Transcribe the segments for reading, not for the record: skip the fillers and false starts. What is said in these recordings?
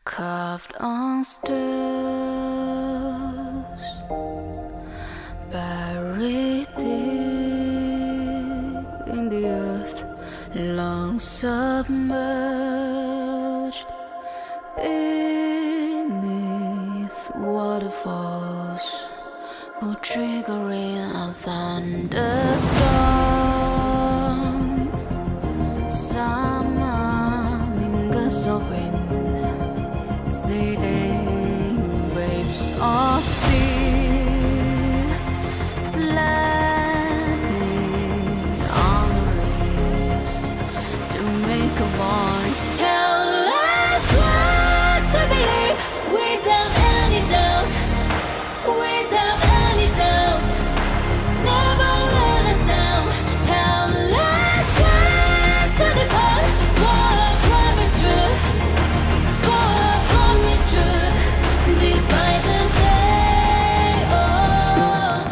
Carved on stairs, buried deep in the earth, long submerged beneath waterfalls, or triggering a thunderstorm. Summoning gusts of wind, seething waves of sea, slamming on the reefs to make a voice tell us what to believe without any doubt, without any doubt. Never let us down. Tell us when to depart, for a promise true, for a promise true, despite the day of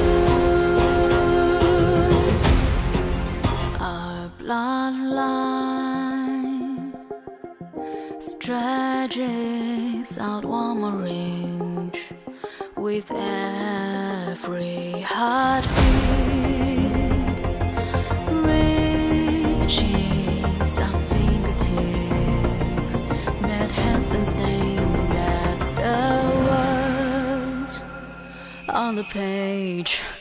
doom. Our bloodline stretches out one more inch with every heartbeat, reaches our fingertip that has been stained at the words on the page.